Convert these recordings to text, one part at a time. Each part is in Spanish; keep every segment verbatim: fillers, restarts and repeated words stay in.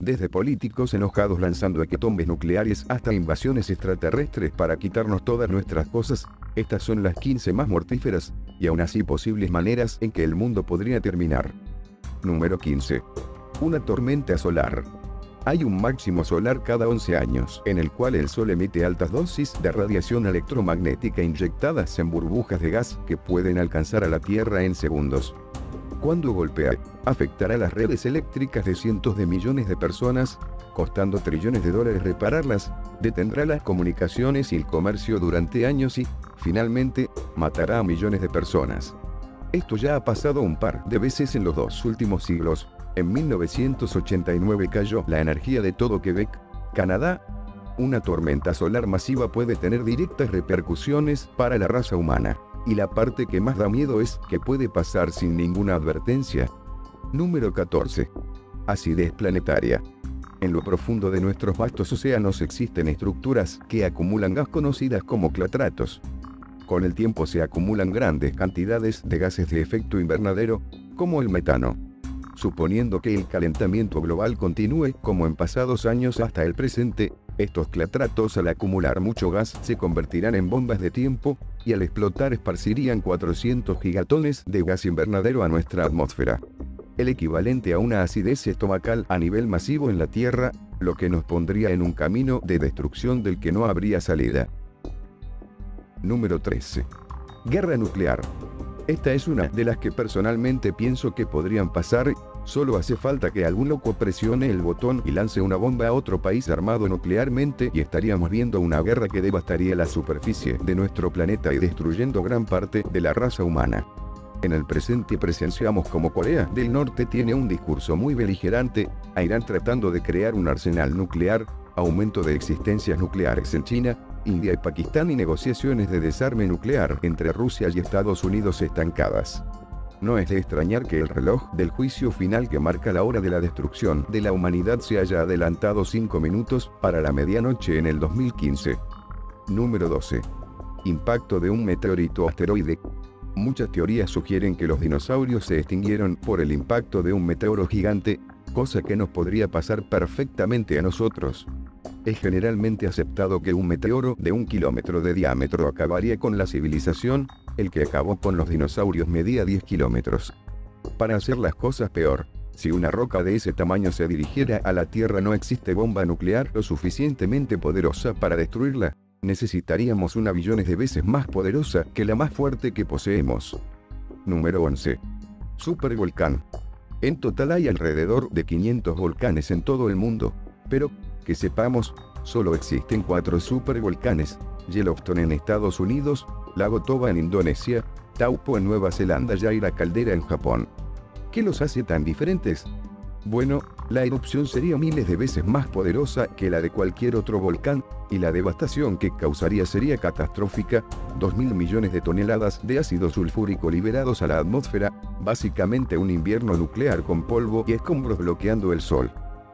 Desde políticos enojados lanzando hecatombes nucleares hasta invasiones extraterrestres para quitarnos todas nuestras cosas, estas son las quince más mortíferas, y aún así posibles maneras en que el mundo podría terminar. Número quince. Una tormenta solar. Hay un máximo solar cada once años, en el cual el Sol emite altas dosis de radiación electromagnética inyectadas en burbujas de gas que pueden alcanzar a la Tierra en segundos. Cuando golpea, afectará las redes eléctricas de cientos de millones de personas, costando trillones de dólares repararlas, detendrá las comunicaciones y el comercio durante años y, finalmente, matará a millones de personas. Esto ya ha pasado un par de veces en los dos últimos siglos. En mil novecientos ochenta y nueve cayó la energía de todo Quebec, Canadá. Una tormenta solar masiva puede tener directas repercusiones para la raza humana. Y la parte que más da miedo es que puede pasar sin ninguna advertencia. Número catorce. Acidez planetaria. En lo profundo de nuestros vastos océanos existen estructuras que acumulan gas conocidas como clatratos. Con el tiempo se acumulan grandes cantidades de gases de efecto invernadero, como el metano. Suponiendo que el calentamiento global continúe como en pasados años hasta el presente, estos clatratos al acumular mucho gas se convertirán en bombas de tiempo, y al explotar esparcirían cuatrocientos gigatones de gas invernadero a nuestra atmósfera. El equivalente a una acidez estomacal a nivel masivo en la Tierra, lo que nos pondría en un camino de destrucción del que no habría salida. Número trece. Guerra nuclear. Esta es una de las que personalmente pienso que podrían pasar. Solo hace falta que algún loco presione el botón y lance una bomba a otro país armado nuclearmente y estaríamos viendo una guerra que devastaría la superficie de nuestro planeta y destruyendo gran parte de la raza humana. En el presente presenciamos como Corea del Norte tiene un discurso muy beligerante, a Irán tratando de crear un arsenal nuclear, aumento de existencias nucleares en China, India y Pakistán y negociaciones de desarme nuclear entre Rusia y Estados Unidos estancadas. No es de extrañar que el reloj del juicio final que marca la hora de la destrucción de la humanidad se haya adelantado cinco minutos para la medianoche en el dos mil quince. Número doce. Impacto de un meteorito asteroide. Muchas teorías sugieren que los dinosaurios se extinguieron por el impacto de un meteoro gigante, cosa que nos podría pasar perfectamente a nosotros. Es generalmente aceptado que un meteoro de un kilómetro de diámetro acabaría con la civilización, el que acabó con los dinosaurios medía diez kilómetros. Para hacer las cosas peor, si una roca de ese tamaño se dirigiera a la Tierra no existe bomba nuclear lo suficientemente poderosa para destruirla. Necesitaríamos una billones de veces más poderosa que la más fuerte que poseemos. Número once. Supervolcán. En total hay alrededor de quinientos volcanes en todo el mundo, pero, que sepamos, solo existen cuatro supervolcanes: Yellowstone en Estados Unidos, Lago Toba en Indonesia, Taupo en Nueva Zelanda y la Caldera en Japón. ¿Qué los hace tan diferentes? Bueno, la erupción sería miles de veces más poderosa que la de cualquier otro volcán, y la devastación que causaría sería catastrófica: dos mil millones de toneladas de ácido sulfúrico liberados a la atmósfera, básicamente un invierno nuclear con polvo y escombros bloqueando el sol.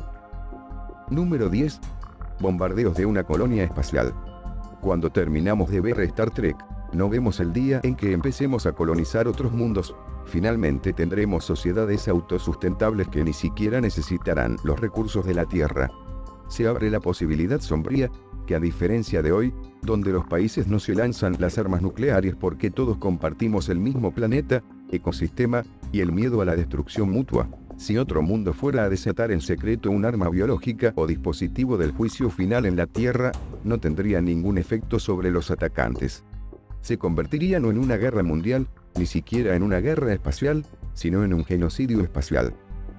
Número diez. Bombardeos de una colonia espacial. Cuando terminamos de ver Star Trek, no vemos el día en que empecemos a colonizar otros mundos. Finalmente tendremos sociedades autosustentables que ni siquiera necesitarán los recursos de la Tierra. Se abre la posibilidad sombría, que a diferencia de hoy, donde los países no se lanzan las armas nucleares porque todos compartimos el mismo planeta, ecosistema, y el miedo a la destrucción mutua, si otro mundo fuera a desatar en secreto un arma biológica o dispositivo del juicio final en la Tierra, no tendría ningún efecto sobre los atacantes. Se convertiría no en una guerra mundial, ni siquiera en una guerra espacial, sino en un genocidio espacial.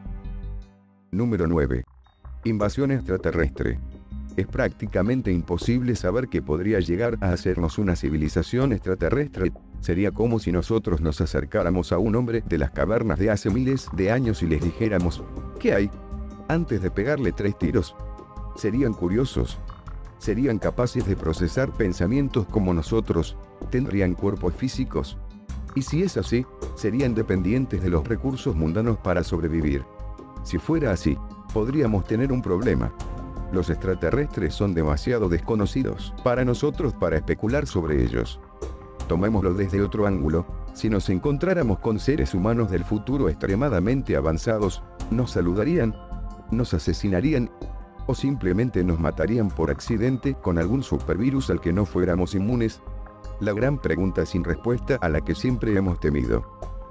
Número nueve. Invasión extraterrestre. Es prácticamente imposible saber qué podría llegar a hacernos una civilización extraterrestre. Sería como si nosotros nos acercáramos a un hombre de las cavernas de hace miles de años y les dijéramos: ¿qué hay?, antes de pegarle tres tiros. Serían curiosos. Serían capaces de procesar pensamientos como nosotros. Tendrían cuerpos físicos. Y si es así, serían dependientes de los recursos mundanos para sobrevivir. Si fuera así, podríamos tener un problema. Los extraterrestres son demasiado desconocidos para nosotros para especular sobre ellos. Tomémoslo desde otro ángulo: si nos encontráramos con seres humanos del futuro extremadamente avanzados, ¿nos saludarían? ¿Nos asesinarían? ¿O simplemente nos matarían por accidente con algún supervirus al que no fuéramos inmunes? La gran pregunta sin respuesta a la que siempre hemos temido.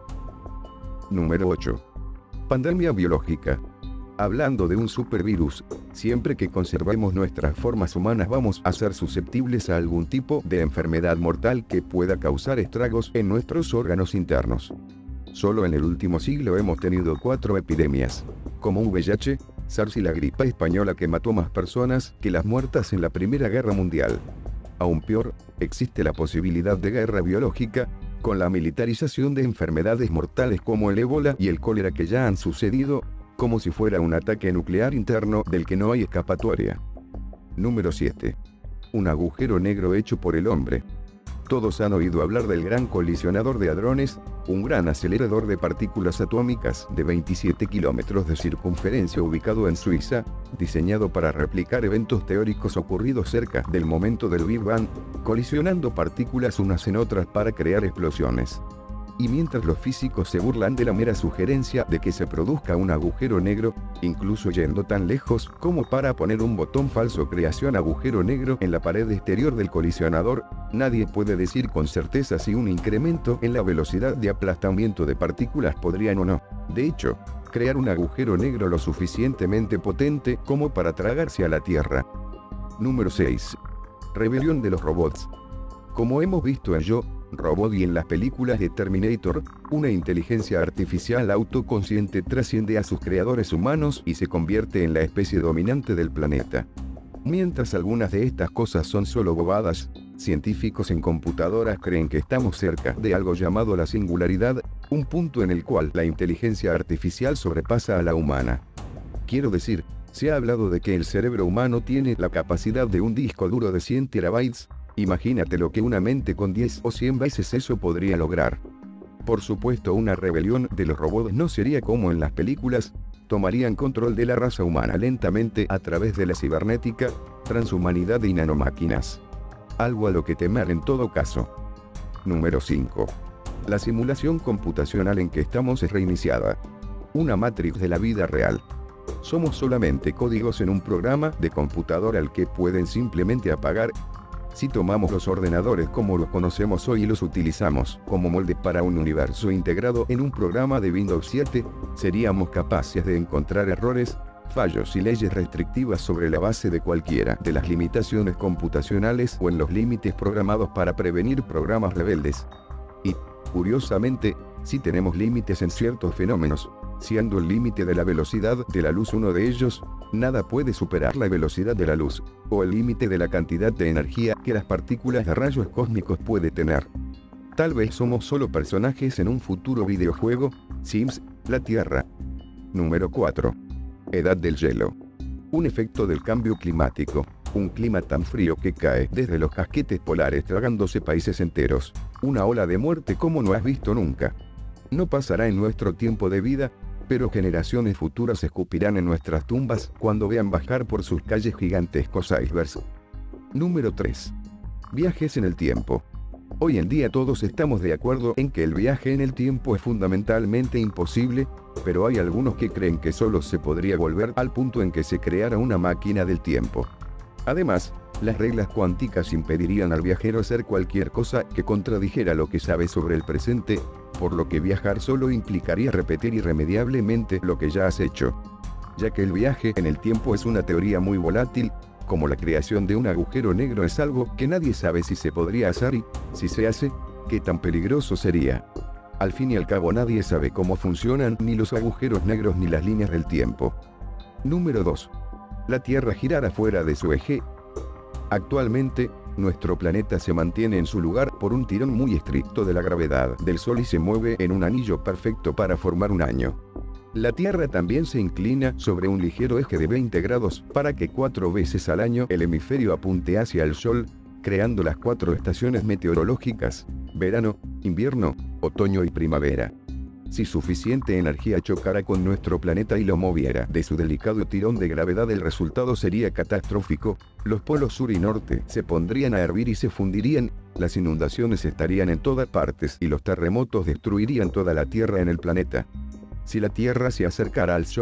Número ocho. Pandemia biológica. Hablando de un supervirus, siempre que conservemos nuestras formas humanas vamos a ser susceptibles a algún tipo de enfermedad mortal que pueda causar estragos en nuestros órganos internos. Solo en el último siglo hemos tenido cuatro epidemias, como V I H, SARS y la gripe española, que mató más personas que las muertas en la Primera Guerra Mundial. Aún peor, existe la posibilidad de guerra biológica, con la militarización de enfermedades mortales como el ébola y el cólera que ya han sucedido, como si fuera un ataque nuclear interno del que no hay escapatoria. Número siete. Un agujero negro hecho por el hombre. Todos han oído hablar del Gran Colisionador de Hadrones, un gran acelerador de partículas atómicas de veintisiete kilómetros de circunferencia ubicado en Suiza, diseñado para replicar eventos teóricos ocurridos cerca del momento del Big Bang, colisionando partículas unas en otras para crear explosiones. Y mientras los físicos se burlan de la mera sugerencia de que se produzca un agujero negro, incluso yendo tan lejos como para poner un botón falso creación agujero negro en la pared exterior del colisionador, nadie puede decir con certeza si un incremento en la velocidad de aplastamiento de partículas podrían o no, de hecho, crear un agujero negro lo suficientemente potente como para tragarse a la Tierra. Número seis. Rebelión de los robots. Como hemos visto en Yo, Robot y en las películas de Terminator, una inteligencia artificial autoconsciente trasciende a sus creadores humanos y se convierte en la especie dominante del planeta. Mientras algunas de estas cosas son solo bobadas, científicos en computadoras creen que estamos cerca de algo llamado la singularidad, un punto en el cual la inteligencia artificial sobrepasa a la humana. Quiero decir, se ha hablado de que el cerebro humano tiene la capacidad de un disco duro de cien terabytes, imagínate lo que una mente con diez o cien veces eso podría lograr. Por supuesto, una rebelión de los robots no sería como en las películas, tomarían control de la raza humana lentamente a través de la cibernética, transhumanidad y nanomáquinas. Algo a lo que temer en todo caso. Número cinco. La simulación computacional en que estamos es reiniciada. Una matrix de la vida real. Somos solamente códigos en un programa de computadora al que pueden simplemente apagar. Si tomamos los ordenadores como los conocemos hoy y los utilizamos como molde para un universo integrado en un programa de Windows siete, seríamos capaces de encontrar errores, fallos y leyes restrictivas sobre la base de cualquiera de las limitaciones computacionales o en los límites programados para prevenir programas rebeldes. Y, curiosamente, si tenemos límites en ciertos fenómenos, siendo el límite de la velocidad de la luz uno de ellos, nada puede superar la velocidad de la luz, o el límite de la cantidad de energía que las partículas de rayos cósmicos puede tener. Tal vez somos solo personajes en un futuro videojuego, Sims, la Tierra. Número cuatro. Edad del hielo. Un efecto del cambio climático. Un clima tan frío que cae desde los casquetes polares tragándose países enteros. Una ola de muerte como no has visto nunca. No pasará en nuestro tiempo de vida, pero generaciones futuras escupirán en nuestras tumbas cuando vean bajar por sus calles gigantescos icebergs. Número tres. Viajes en el tiempo. Hoy en día todos estamos de acuerdo en que el viaje en el tiempo es fundamentalmente imposible, pero hay algunos que creen que solo se podría volver al punto en que se creara una máquina del tiempo. Además, las reglas cuánticas impedirían al viajero hacer cualquier cosa que contradijera lo que sabe sobre el presente, por lo que viajar solo implicaría repetir irremediablemente lo que ya has hecho. Ya que el viaje en el tiempo es una teoría muy volátil, como la creación de un agujero negro es algo que nadie sabe si se podría hacer y, si se hace, qué tan peligroso sería. Al fin y al cabo nadie sabe cómo funcionan ni los agujeros negros ni las líneas del tiempo. Número dos. La Tierra girará fuera de su eje. Actualmente, nuestro planeta se mantiene en su lugar por un tirón muy estricto de la gravedad del Sol y se mueve en un anillo perfecto para formar un año. La Tierra también se inclina sobre un ligero eje de veinte grados para que cuatro veces al año el hemisferio apunte hacia el Sol, creando las cuatro estaciones meteorológicas: verano, invierno, otoño y primavera. Si suficiente energía chocara con nuestro planeta y lo moviera de su delicado tirón de gravedad, el resultado sería catastrófico. Los polos sur y norte se pondrían a hervir y se fundirían, las inundaciones estarían en todas partes y los terremotos destruirían toda la Tierra en el planeta. Si la Tierra se acercara al Sol,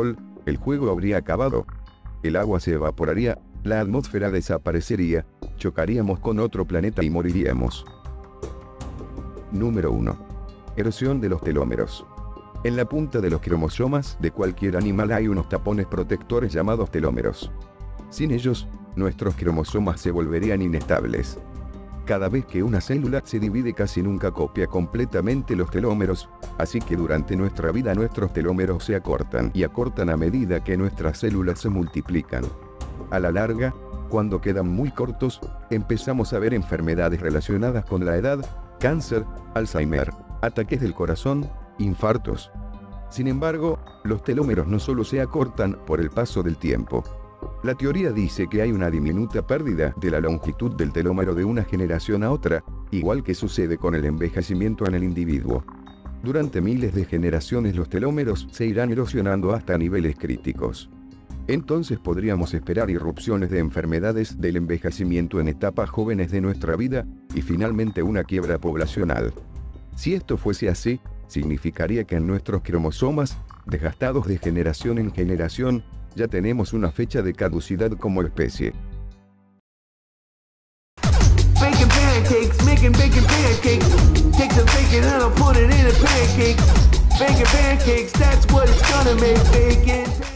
el juego habría acabado. El agua se evaporaría, la atmósfera desaparecería, chocaríamos con otro planeta y moriríamos. Número uno. Erosión de los telómeros. En la punta de los cromosomas de cualquier animal hay unos tapones protectores llamados telómeros. Sin ellos, nuestros cromosomas se volverían inestables. Cada vez que una célula se divide casi nunca copia completamente los telómeros, así que durante nuestra vida nuestros telómeros se acortan y acortan a medida que nuestras células se multiplican. A la larga, cuando quedan muy cortos, empezamos a ver enfermedades relacionadas con la edad, cáncer, Alzheimer, ataques del corazón, infartos. Sin embargo, los telómeros no solo se acortan por el paso del tiempo. La teoría dice que hay una diminuta pérdida de la longitud del telómero de una generación a otra, igual que sucede con el envejecimiento en el individuo. Durante miles de generaciones los telómeros se irán erosionando hasta niveles críticos. Entonces podríamos esperar irrupciones de enfermedades del envejecimiento en etapas jóvenes de nuestra vida, y finalmente una quiebra poblacional. Si esto fuese así, significaría que en nuestros cromosomas, desgastados de generación en generación, ya tenemos una fecha de caducidad como especie. Baking pancakes, making bacon pancakes. Take the bacon and I'll put it in a pancake. Baking pancakes, that's what it's gonna make. Bacon.